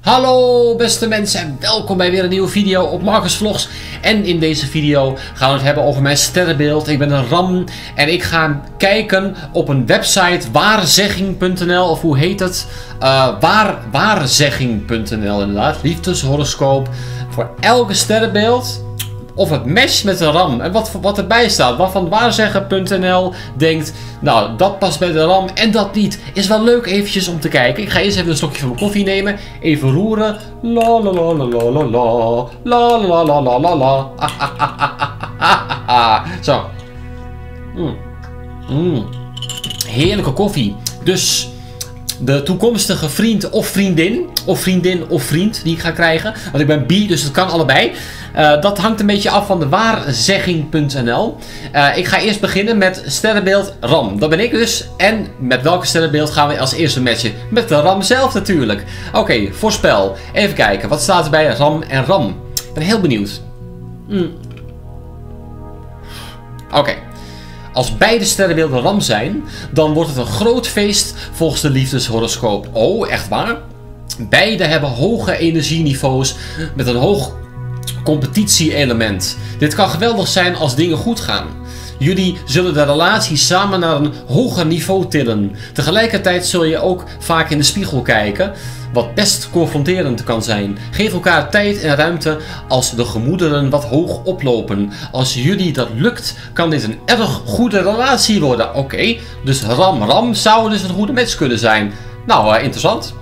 Hallo beste mensen en welkom bij weer een nieuwe video op Marcus Vlogs. En in deze video gaan we het hebben over mijn sterrenbeeld. Ik ben een ram en ik ga kijken op een website waarzegging.nl of hoe heet het? Waarzegging.nl inderdaad. Liefdeshoroscoop voor elke sterrenbeeld. Of het matcht met de ram en wat erbij staat. Waarvan waarzeggen.nl denkt, nou dat past bij de ram en dat niet. Is wel leuk eventjes om te kijken. Ik ga eerst even een slokje van mijn koffie nemen. Even roeren. La la la la la la la. La la la la la la. Zo. Heerlijke koffie. Dus de toekomstige vriend of vriendin of vriend die ik ga krijgen. Want ik ben bi, dus het kan allebei. Dat hangt een beetje af van de waarzegging.nl. Ik ga eerst beginnen met sterrenbeeld ram. Dat ben ik dus. En met welke sterrenbeeld gaan we als eerste matchen? Met de ram zelf natuurlijk. Oké, voorspel. Even kijken. Wat staat er bij ram en ram? Ik ben heel benieuwd. Oké. Als beide sterrenbeelden ram zijn, dan wordt het een groot feest volgens de liefdeshoroscoop. Oh, echt waar? Beide hebben hoge energieniveaus met een hoog competitie-element. Dit kan geweldig zijn als dingen goed gaan. Jullie zullen de relatie samen naar een hoger niveau tillen. Tegelijkertijd zul je ook vaak in de spiegel kijken, wat best confronterend kan zijn. Geef elkaar tijd en ruimte als de gemoederen wat hoog oplopen. Als jullie dat lukt, kan dit een erg goede relatie worden. Oké, dus ram zou dus een goede match kunnen zijn. Nou, interessant.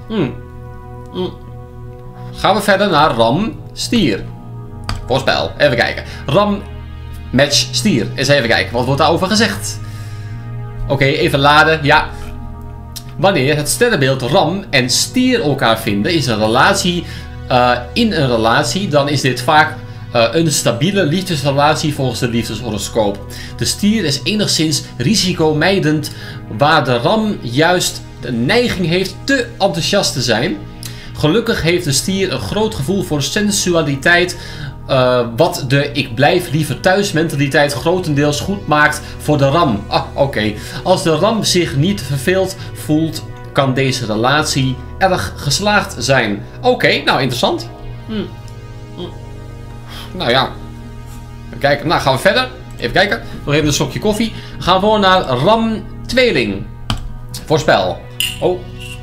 Gaan we verder naar ram stier. Voorspel, even kijken. Ram match stier. Eens even kijken, wat wordt daarover gezegd? Oké, even laden. Ja. Wanneer het sterrenbeeld ram en stier elkaar vinden in een relatie, dan is dit vaak een stabiele liefdesrelatie volgens de liefdeshoroscoop. De stier is enigszins risicomijdend, waar de ram juist de neiging heeft te enthousiast te zijn. Gelukkig heeft de stier een groot gevoel voor sensualiteit, wat de ik blijf liever thuis mentaliteit grotendeels goed maakt voor de ram. Oké. Als de ram zich niet verveeld voelt, kan deze relatie erg geslaagd zijn. Oké, nou interessant. Nou ja. Even kijken. Nou, gaan we verder. Even kijken. Nog even een slokje koffie. Gaan we voor naar ram tweeling. Voorspel. Oh.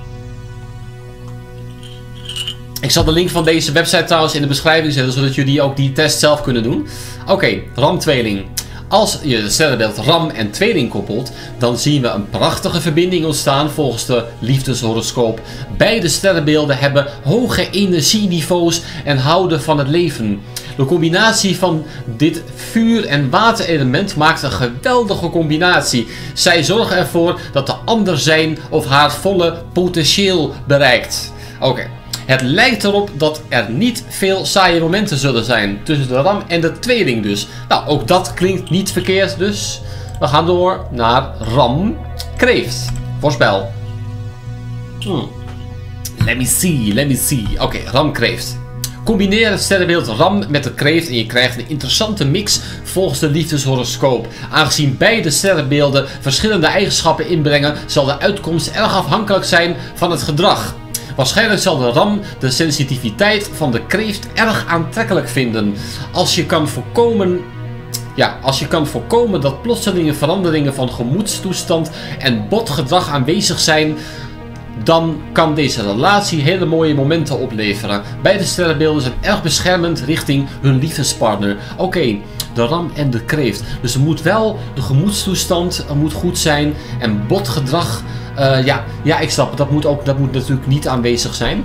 Ik zal de link van deze website trouwens in de beschrijving zetten, zodat jullie ook die test zelf kunnen doen. Oké, ram-tweeling. Als je het sterrenbeeld ram en tweeling koppelt, dan zien we een prachtige verbinding ontstaan volgens de liefdeshoroscoop. Beide sterrenbeelden hebben hoge energieniveaus en houden van het leven. De combinatie van dit vuur- en waterelement maakt een geweldige combinatie. Zij zorgen ervoor dat de ander zijn of haar volle potentieel bereikt. Oké. Het lijkt erop dat er niet veel saaie momenten zullen zijn tussen de ram en de tweeling dus. Nou, ook dat klinkt niet verkeerd dus. We gaan door naar ram kreeft. Voorspel. Let me see. Oké, ram kreeft. Combineer het sterrenbeeld ram met de kreeft en je krijgt een interessante mix volgens de liefdeshoroscoop. Aangezien beide sterrenbeelden verschillende eigenschappen inbrengen, zal de uitkomst erg afhankelijk zijn van het gedrag. Waarschijnlijk zal de ram de sensitiviteit van de kreeft erg aantrekkelijk vinden. Als je kan voorkomen dat plotselinge veranderingen van gemoedstoestand en botgedrag aanwezig zijn, dan kan deze relatie hele mooie momenten opleveren. Beide sterrenbeelden zijn erg beschermend richting hun liefdespartner. Oké, de ram en de kreeft. Dus er moet wel de gemoedstoestand moet goed zijn en botgedrag. Ja, ik snap het. Dat moet natuurlijk niet aanwezig zijn.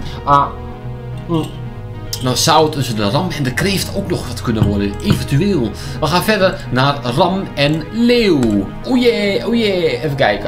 Nou zou het tussen de ram en de kreeft ook nog wat kunnen worden. Eventueel. We gaan verder naar ram en leeuw. Oh jee. Even kijken.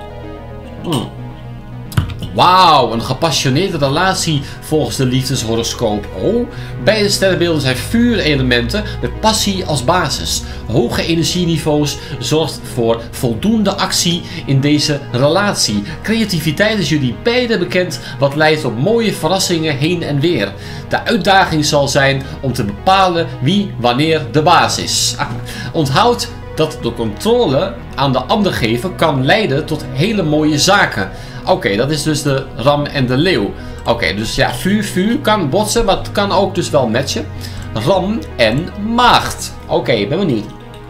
Wauw, een gepassioneerde relatie volgens de liefdeshoroscoop. Oh, beide sterrenbeelden zijn vuurelementen met passie als basis. Hoge energieniveaus zorgt voor voldoende actie in deze relatie. Creativiteit is jullie beiden bekend, wat leidt op mooie verrassingen heen en weer. De uitdaging zal zijn om te bepalen wie wanneer de baas is. Onthoud dat de controle aan de ander geven kan leiden tot hele mooie zaken. Oké, dat is dus de ram en de leeuw. Oké, dus ja, vuur kan botsen, maar het kan ook dus wel matchen. Ram en maagd. Oké, ben benieuwd.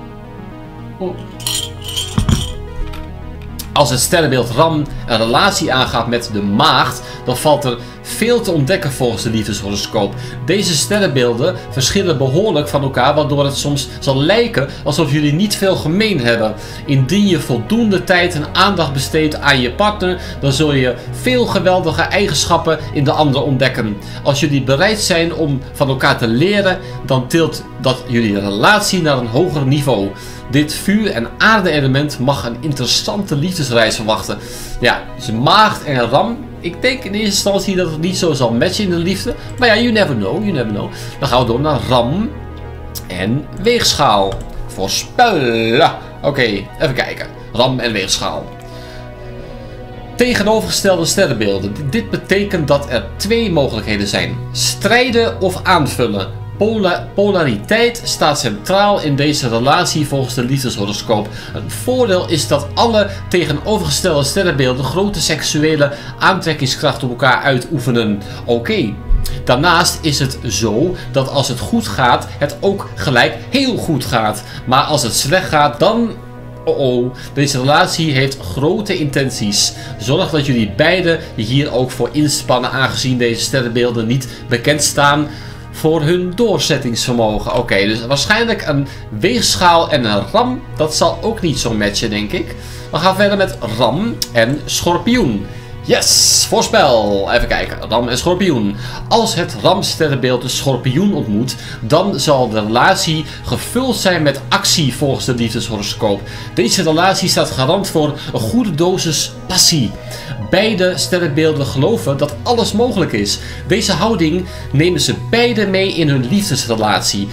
Als het sterrenbeeld Ram een relatie aangaat met de maagd, dan valt er veel te ontdekken volgens de liefdeshoroscoop. Deze sterrenbeelden verschillen behoorlijk van elkaar, waardoor het soms zal lijken alsof jullie niet veel gemeen hebben. Indien je voldoende tijd en aandacht besteedt aan je partner, dan zul je veel geweldige eigenschappen in de ander ontdekken. Als jullie bereid zijn om van elkaar te leren, dan tilt dat jullie relatie naar een hoger niveau. Dit vuur- en aarde-element mag een interessante liefdesreis verwachten. Ja, dus maagd en Ram. Ik denk in eerste instantie dat het niet zo zal matchen in de liefde. Maar ja, you never know, you never know. Dan gaan we door naar Ram en weegschaal. Voorspellen. Oké, even kijken. Ram en weegschaal. Tegenovergestelde sterrenbeelden. Dit betekent dat er twee mogelijkheden zijn. Strijden of aanvullen. Polariteit staat centraal in deze relatie volgens de liefdeshoroscoop. Een voordeel is dat alle tegenovergestelde sterrenbeelden grote seksuele aantrekkingskracht op elkaar uitoefenen. Oké. Daarnaast is het zo dat als het goed gaat, het ook gelijk heel goed gaat. Maar als het slecht gaat, dan... deze relatie heeft grote intenties. Zorg dat jullie beiden hier ook voor inspannen, aangezien deze sterrenbeelden niet bekend staan voor hun doorzettingsvermogen. Oké, dus waarschijnlijk een weegschaal en een Ram. Dat zal ook niet zo matchen, denk ik. We gaan verder met Ram en Schorpioen. Yes, voorspel. Even kijken, Ram en Schorpioen. Als het Ram-sterrenbeeld de Schorpioen ontmoet, dan zal de relatie gevuld zijn met actie volgens de liefdeshoroscoop. Deze relatie staat garant voor een goede dosis passie. Beide sterrenbeelden geloven dat alles mogelijk is. Deze houding nemen ze beide mee in hun liefdesrelatie.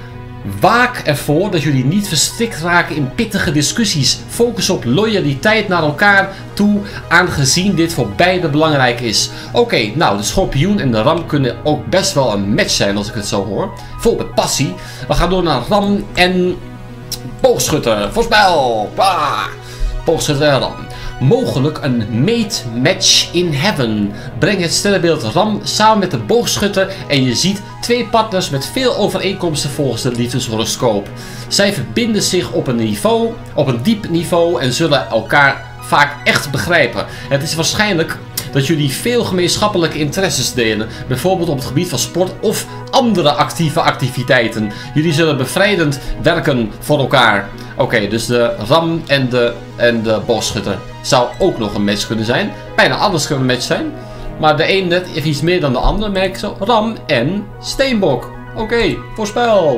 Waak ervoor dat jullie niet verstrikt raken in pittige discussies. Focus op loyaliteit naar elkaar toe, aangezien dit voor beide belangrijk is. Oké, nou, de Schorpioen en de Ram kunnen ook best wel een match zijn als ik het zo hoor. Vol met passie. We gaan door naar Ram en Boogschutter. Voorspel! Boogschutter en Ram. Mogelijk een mate match in heaven. Breng het sterrenbeeld Ram samen met de boogschutter en je ziet twee partners met veel overeenkomsten volgens de liefdeshoroscoop. Zij verbinden zich op een diep niveau en zullen elkaar vaak echt begrijpen. Het is waarschijnlijk dat jullie veel gemeenschappelijke interesses delen, bijvoorbeeld op het gebied van sport of andere actieve activiteiten. Jullie zullen bevrijdend werken voor elkaar. Oké, dus de Ram en de boogschutter zou ook nog een match kunnen zijn. Bijna alles kan een match zijn. Maar de een net even iets meer dan de ander, merk ik zo. Ram en Steenbok. Oké, voorspel.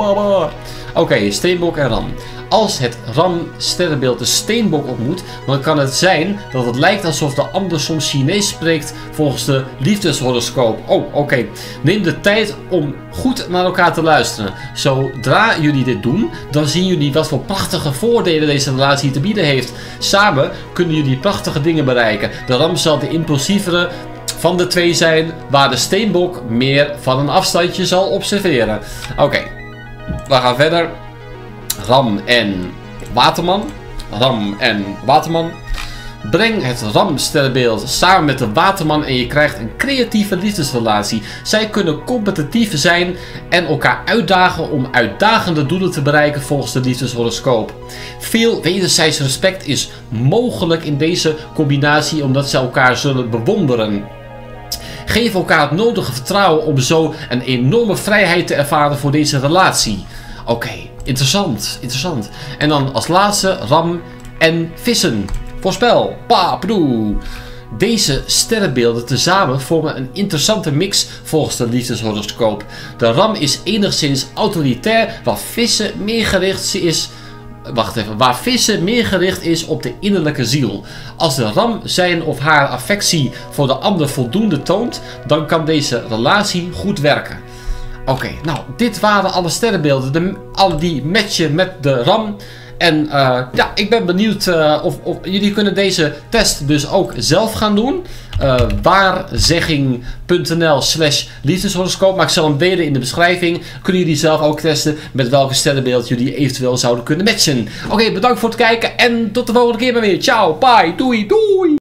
Oké, Steenbok en Ram. Als het Ram-sterrenbeeld de Steenbok ontmoet, dan kan het zijn dat het lijkt alsof de ander soms Chinees spreekt volgens de liefdeshoroscoop. Oké. Neem de tijd om goed naar elkaar te luisteren. Zodra jullie dit doen, dan zien jullie wat voor prachtige voordelen deze relatie te bieden heeft. Samen kunnen jullie prachtige dingen bereiken. De Ram zal de impulsievere van de twee zijn, waar de Steenbok meer van een afstandje zal observeren. Oké, we gaan verder. Ram en Waterman. Ram en Waterman. Breng het Ram-sterrenbeeld samen met de Waterman en je krijgt een creatieve liefdesrelatie. Zij kunnen competitief zijn en elkaar uitdagen om uitdagende doelen te bereiken volgens de liefdeshoroscoop. Veel wederzijds respect is mogelijk in deze combinatie omdat ze elkaar zullen bewonderen. Geef elkaar het nodige vertrouwen om zo een enorme vrijheid te ervaren voor deze relatie. Oké, interessant. En dan als laatste Ram en Vissen. Voorspel. Paapdoe. Deze sterrenbeelden tezamen vormen een interessante mix volgens de liefdeshoroscoop. De Ram is enigszins autoritair, waar Vissen meer gericht is op de innerlijke ziel. Als de Ram zijn of haar affectie voor de ander voldoende toont, dan kan deze relatie goed werken. Oké, nou, dit waren alle sterrenbeelden. Al die matchen met de Ram. En ja, ik ben benieuwd of jullie kunnen deze test dus ook zelf gaan doen. Waarzegging.nl/liefdeshoroscoop. Maar ik zal hem delen in de beschrijving. Kunnen jullie zelf ook testen met welke sterrenbeeld jullie eventueel zouden kunnen matchen. Oké, bedankt voor het kijken en tot de volgende keer maar weer. Ciao, bye, doei.